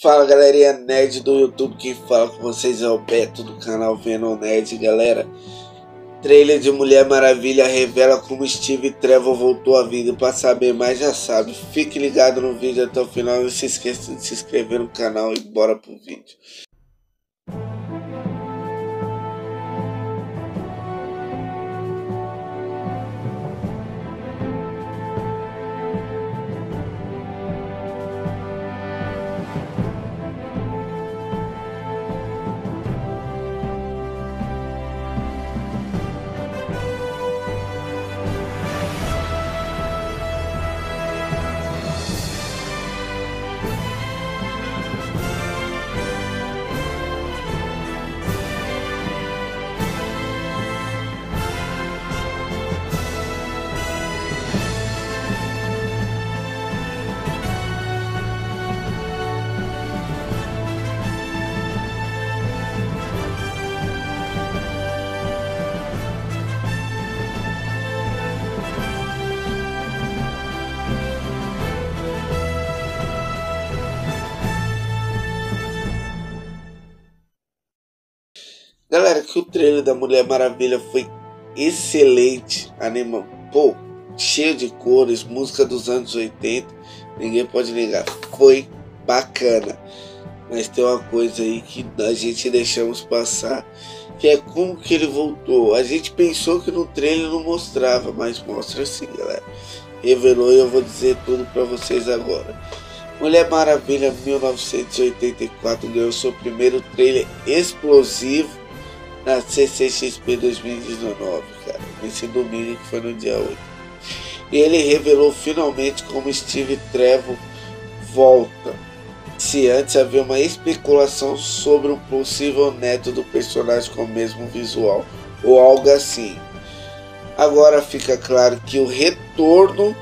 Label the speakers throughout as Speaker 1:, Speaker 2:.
Speaker 1: Fala galerinha nerd do YouTube, quem fala com vocês é o Beto do canal Venom Nerd. Galera, trailer de Mulher Maravilha revela como Steve Trevor voltou à vida. Para saber mais já sabe, fique ligado no vídeo até o final. Não se esqueça de se inscrever no canal e bora pro vídeo. Galera, que o trailer da Mulher Maravilha foi excelente, pô, cheio de cores, música dos anos 80, ninguém pode negar, foi bacana. Mas tem uma coisa aí que a gente deixamos passar, que é como que ele voltou. A gente pensou que no trailer não mostrava, mas mostra sim, galera. Revelou e eu vou dizer tudo pra vocês agora. Mulher Maravilha 1984 ganhou seu primeiro trailer explosivo na CCXP 2019, cara, nesse domingo que foi no dia 8. E ele revelou finalmente como Steve Trevor volta. Se antes havia uma especulação sobre um possível neto do personagem com o mesmo visual, ou algo assim. Agora fica claro que o retorno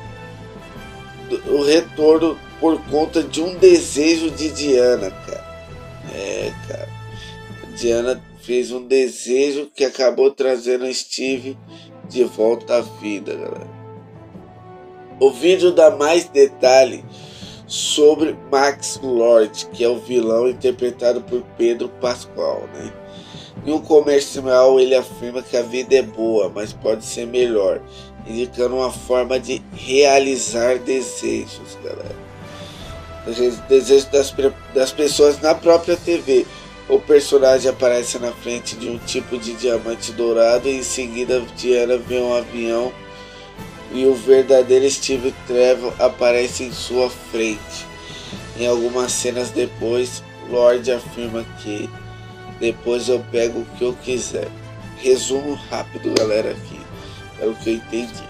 Speaker 1: por conta de um desejo de Diana, cara. Cara. Diana fez um desejo que acabou trazendo Steve de volta à vida, galera. O vídeo dá mais detalhe sobre Max Lord, que é o vilão interpretado por Pedro Pascal, né? Em um comercial ele afirma que a vida é boa, mas pode ser melhor, indicando uma forma de realizar desejos, galera. Desejos das pessoas na própria TV. O personagem aparece na frente de um tipo de diamante dourado e em seguida Diana vê um avião e o verdadeiro Steve Trevor aparece em sua frente. Em algumas cenas depois, Lord afirma que depois eu pego o que eu quiser. Resumo rápido, galera, aqui é o que eu entendi.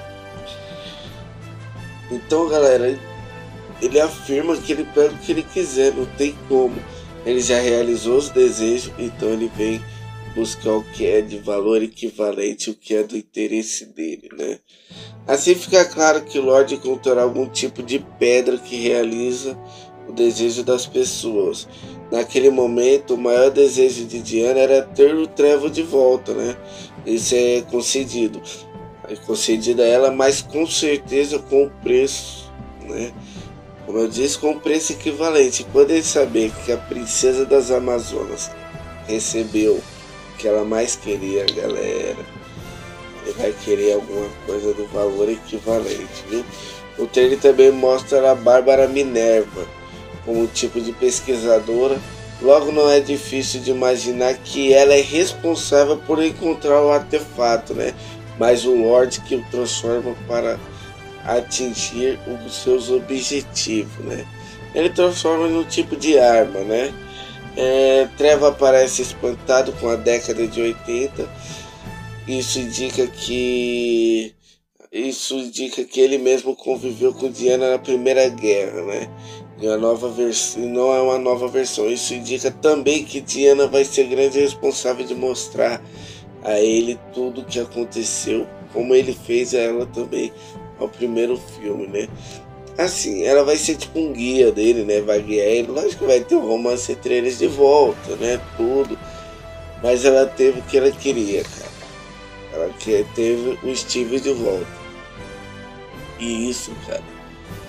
Speaker 1: Então, galera, ele afirma que ele pega o que ele quiser, não tem como. Ele já realizou os desejos, então ele vem buscar o que é de valor equivalente, o que é do interesse dele, né? Assim fica claro que Lord encontrará algum tipo de pedra que realiza o desejo das pessoas. Naquele momento, o maior desejo de Diana era ter o Trevor de volta, né? Isso é concedido. É concedido a ela, mas com certeza com o preço, né? Como eu disse, com um preço equivalente. Quando ele saber que a princesa das Amazonas recebeu o que ela mais queria, galera, ele vai querer alguma coisa do valor equivalente, viu? O trailer também mostra a Bárbara Minerva como um tipo de pesquisadora. Logo, não é difícil de imaginar que ela é responsável por encontrar o artefato, né? Mas o Lord que o transforma para atingir os seus objetivos, né? Ele transforma num tipo de arma, né? Trevor aparece espantado com a década de 80. Isso indica que ele mesmo conviveu com Diana na Primeira Guerra, né? E a nova versão não é uma nova versão. Isso indica também que Diana vai ser grande responsável de mostrar a ele tudo o que aconteceu, como ele fez a ela também ao primeiro filme, né? Assim, ela vai ser tipo um guia dele, né? Vai guiar ele. Lógico que vai ter um romance entre eles de volta, né? Tudo. Mas ela teve o que ela queria, cara. Ela teve o Steve de volta. E isso, cara,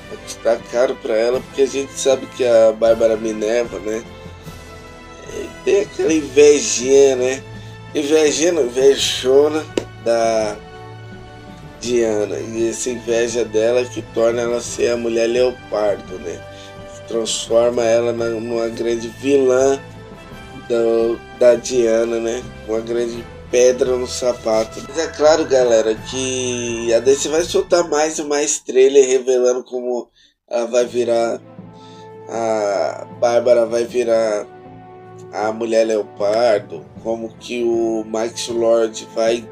Speaker 1: vai custar caro para ela, porque a gente sabe que a Bárbara Minerva, né, tem aquela invejinha, né, invejona da Diana, e essa inveja dela que torna ela ser a mulher leopardo, né, que transforma ela numa grande vilã da Diana, né, uma grande pedra no sapato. Mas é claro, galera, que a DC vai soltar mais e mais trailer revelando como ela vai virar, a Bárbara vai virar a Mulher Leopardo, como que o Max Lord vai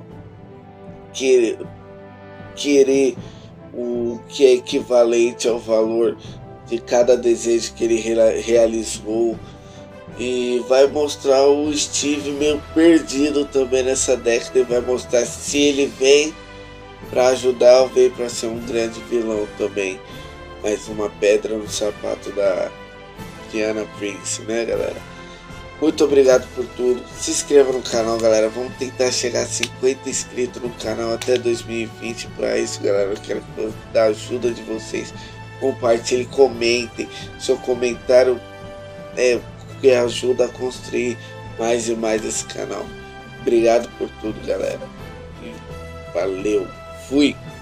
Speaker 1: querer o que é equivalente ao valor de cada desejo que ele realizou. E vai mostrar o Steve meio perdido também nessa década, e vai mostrar se ele vem para ajudar ou vem para ser um grande vilão também. Mais uma pedra no sapato da Diana Prince, né, galera? Muito obrigado por tudo. Se inscreva no canal, galera. Vamos tentar chegar a 50 inscritos no canal até 2020. Para isso, galera, eu quero da ajuda de vocês. Compartilhem, comentem. Seu comentário que ajuda a construir mais e mais esse canal. Obrigado por tudo, galera. E valeu. Fui.